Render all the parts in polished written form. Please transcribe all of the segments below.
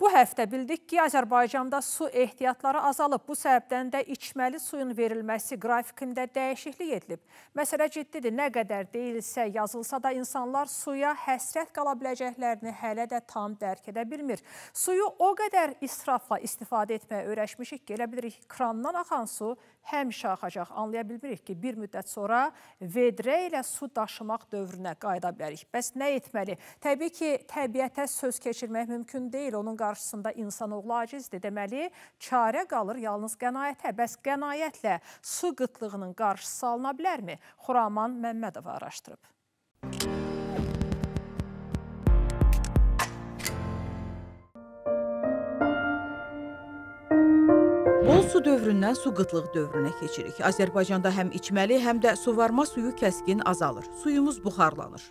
Bu həftə bildik ki, Azərbaycanda su ehtiyatları azalıb. Bu səbəbdən də içməli suyun verilməsi qrafikində dəyişiklik edilib. Məsələ ciddidir. Nə qədər deyilsə, yazılsa da insanlar suya həsrət qala biləcəklərini hələ də tam dərk edə bilmir. Suyu o qədər israfla istifadə etməyə öyrəşmişik ki, elə bilirik krandan axan su həmişə axacaq. Anlaya bilmirik ki, bir müddət sonra vedrə ilə su daşımaq dövrünə qayıda bilərik. Bəs nə etməli? Təbii ki, təbiətə söz keçirmək mümkün deyil. Onun qarşısında insanoğlu acizdir. Deməli, çarə qalır yalnız qənaətə. Bəs qənaətlə su qıtlığının qarşısı alına bilərmi? Xuraman Məmmədov araşdırıb. Bol su dövründən su qıtlıq dövrünə keçirik. Azərbaycanda həm içməli, həm də suvarma suyu kəskin azalır. Suyumuz buxarlanır.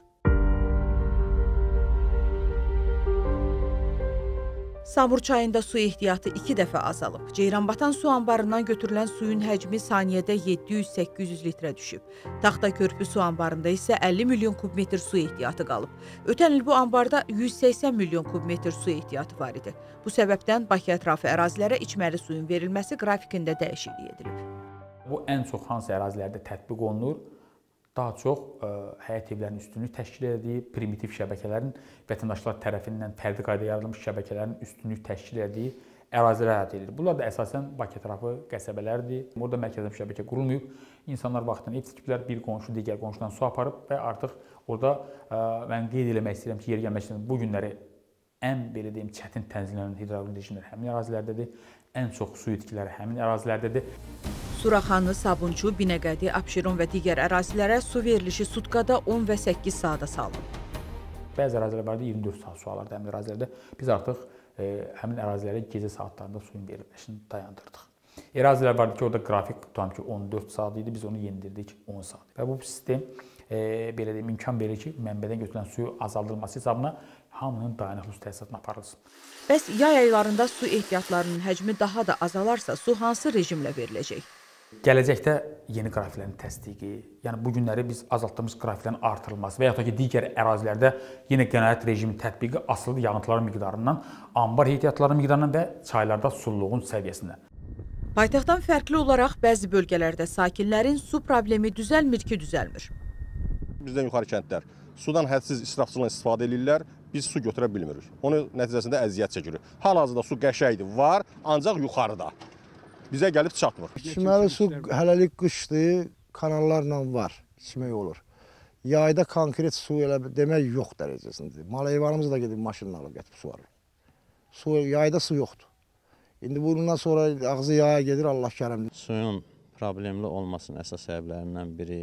Samur çayında su ehtiyatı 2 dəfə azalıb. Ceyranbatan su anbarından götürülən suyun həcmi saniyədə 700-800 litrə düşüb. Taxta körpü su anbarında isə 50 milyon kubmetr su ehtiyatı qalıb. Ötən il bu anbarda 180 milyon kubmetr su ehtiyatı var idi. Bu səbəbdən Bakı ətrafı ərazilərə içməli suyun verilməsi qrafikində dəyişiklik edilib. Bu ən çox hansı ərazilərdə tətbiq olunur? Daha çox həyət evlərinin üstünlük təşkil etdiyi, primitiv şəbəkələrin vətəndaşlar tərəfindən fərdi qayda yaradılmış şəbəkələrin üstünlük təşkil etdiyi ərazilər əldə edilir. Bunlar da əsasən Bakı ətrafı qəsəbələrdir. Burada mərkəzi şəbəkə qurulmayıb. İnsanlar vaxtında ev tikiblər, bir qonşu digər qonşudan su aparıb və artıq orada mən qeyd eləmək istəyirəm ki, yeri gəlmək istəyirəm, bu günləri ən belə deyim çətin tənzimlənən hidroqonik rejimlər həmin ərazilərdədir. Ən çox su itkiləri həmin ərazilərdədir. Suraxanı, Sabunçu, Binəqədi, Abşeron və digər ərazilərə su verilişi sutkada 10 və 8 saata salınıb. Bəzi ərazilər vardı 24 saat su alırdı həmin ərazilərdə. Biz artıq həmin ərazilərə gecə saatlarında suyun verilməsini dayandırdıq. Ərazilər vardı ki, orada qrafik tutam ki 14 saat idi, biz onu yendirdik 10 saat. Və bu sistem belə deyim imkan verir ki, mənbədən götürülən suyu azaldılması hesabına hamının dayanıqlı su təsisatına aparılsın. Bəs yay aylarında su ehtiyatlarının həcmi daha da azalarsa su hansı rejimlə veriləcək? Gələcəkdə yeni qrafiklərin təsdiqi, yəni bu günləri biz azaltdığımız qrafiklərin artırılması və yaxud da ki, digər ərazilərdə yenə qənaət rejimi tətbiqi asılı yağıntıların miqdarından, ambar ehtiyatlarının miqdarından və çaylarda sululuğun səviyyəsindən. Paytaxtdan fərqli olaraq bəzi bölgələrdə sakinlərin su problemi düzəlmir ki, düzəlmir. Bizdən yuxarı kəndlər sudan hədsiz israfçılıqla istifadə edirlər, biz su götürə bilmirik. Onun nəticəsində əziyyət çəkirik. Hal-hazırda su qəşəngdir, var, ancaq yuxarıda. Bizə gəlib çatmır. İçməli su hələlik qışdır, kanallarla var, içmək olur. Yayda konkret su elə demək yox dərəcəsində. Mal heyvanımız da gedib maşınla alıb gətirib su alır. Yayda su yoxdur. İndi bundan sonra ağzı yaya gedir, Allah kərəmdir. Suyun problemli olmasının əsas səbəblərindən biri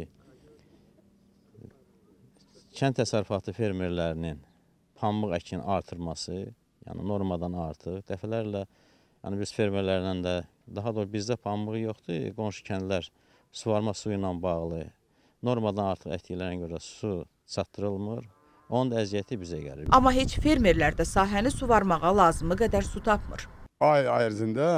kənd təsərrüfatı fermerlərinin pambıq əkini artırması, yəni normadan artıq. Dəfələrlə yəni biz fermerlərlə də, daha doğrusu bizdə pambığı yoxdur, qonşu kəndlər suvarma suyu ilə bağlı normadan artıq əkdiklərinə görə su çatdırılmır. Onun da əziyyəti bizə gəlir. Amma heç fermerlər də sahəni suvarmağa lazımı qədər su tapmır. Ay ərzində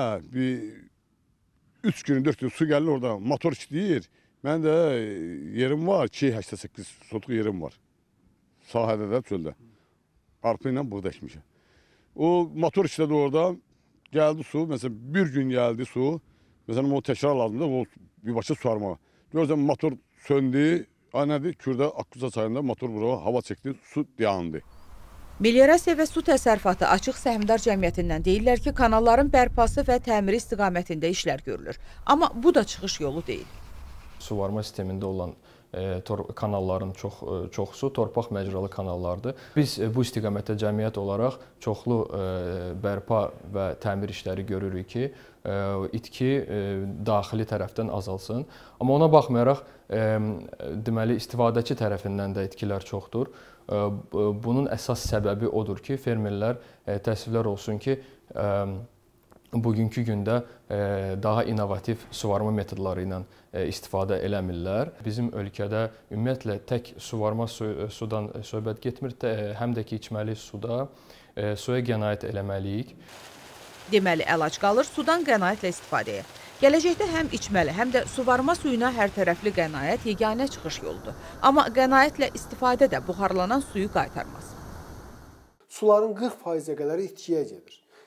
3 gün, 4 gün su gəlir orada, motor işləyir. Mən də yerim var, 2,8 sotluq yerim var. Sahədə də çöldə. Arpa ilə buğda əkmişəm. O motor işlədi orada, gəldi su, məsələn bir gün gəldi su, məsələn o təkrar lazımdır, o birbaşa suvarmağa. Görürsən motor söndü, nədir, Kürdə Akkuza çayında motor bura hava çəkdi, su dayandı. Meliorasiya və su təsərrüfatı Açıq Səhmdar Cəmiyyətindən deyirlər ki, kanalların bərpası və təmiri istiqamətində işlər görülür. Amma bu da çıxış yolu deyil. Suvarma sistemində olan kanalların çoxusu torpaq məcralı kanallardır. Biz bu istiqamətdə cəmiyyət olaraq çoxlu bərpa və təmir işləri görürük ki, itki daxili tərəfdən azalsın. Amma ona baxmayaraq, deməli, istifadəçi tərəfindən də itkilər çoxdur. Bunun əsas səbəbi odur ki, fermerlər təəssüflər olsun ki, bugünkü gündə daha innovativ suvarma metodları ilə istifadə eləmirlər. Bizim ölkədə ümumiyyətlə tək suvarma sudan söhbət getmir, həm də ki, içməli suda suya qənaət eləməliyik. Deməli, əlac qalır sudan qənaətlə istifadəyə. Gələcəkdə həm içməli, həm də suvarma suyuna hər tərəfli qənaət yeganə çıxış yoludur. Amma qənaətlə istifadə də buxarlanan suyu qaytarmaz. Suların 40%-ə qədər itkiyə gedir.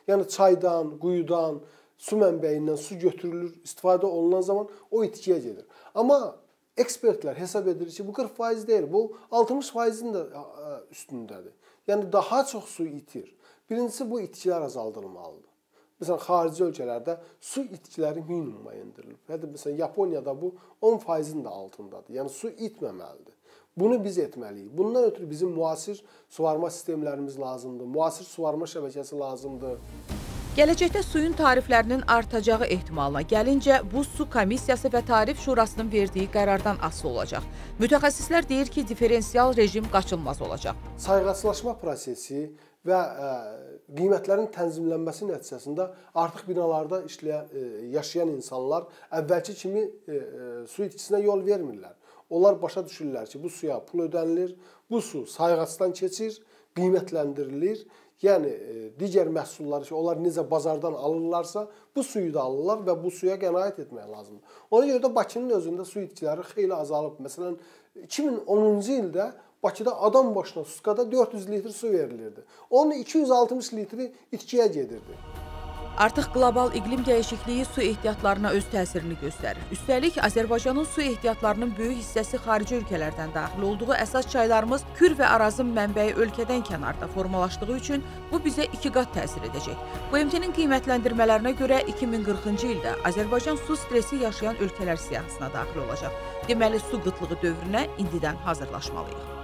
Yəni çaydan, quyudan, su mənbəyindən su götürülür, istifadə olunan zaman o itkiyə gedir. Amma ekspertlər hesab edir ki, bu 40% deyil, bu 60%-in də üstündədir. Yəni daha çox su itir. Birincisi bu itkilər azaldılmalıdır. Məsələn, xarici ölkələrdə su itkiləri minimuma endirilib. Hətta məsələn Yaponiyada bu 10%-in də altındadır. Yəni su itməməlidir. Bunu biz etməliyik. Bundan ötürü bizim müasir suvarma sistemlərimiz lazımdır. Müasir suvarma şəbəkəsi lazımdır. Gələcəkdə suyun tariflərinin artacağı ehtimalına gəlincə, bu su komissiyası və tarif şurasının verdiyi qərardan asılı olacaq. Mütəxəssislər deyir ki, diferensial rejim qaçılmaz olacaq. Sayğaclaşma prosesi və qiymətlərin tənzimlənməsi nəticəsində artıq binalarda yaşayan insanlar əvvəlki kimi su itkisinə yol vermirlər. Onlar başa düşürlər ki, bu suya pul ödənilir, bu su sayğacdan keçir, qiymətləndirilir. Yəni, digər məhsulları ki, onlar necə bazardan alırlarsa, bu suyu da alırlar və bu suya qənaət etmək lazımdır. Ona görə də Bakının özündə su itkiləri xeyli azalıb. Məsələn, 2010-cu ildə Bakıda adam başına suskada 400 litr su verilirdi. Onun 260 litri itkiyə gedirdi. Artıq qlobal iqlim dəyişikliyi su ehtiyatlarına öz təsirini göstərir. Üstəlik, Azərbaycanın su ehtiyatlarının böyük hissəsi xarici ölkələrdən daxil olduğu əsas çaylarımız Kür və Arazın mənbəyi ölkədən kənarda formalaşdığı üçün bu bizə 2 qat təsir edəcək. BMT-nin qiymətləndirmələrinə görə 2040-cı ildə Azərbaycan su stresi yaşayan ölkələr siyahısına daxil olacaq. Deməli, su qıtlığı dövrünə indidən hazırlaşmalıyıq.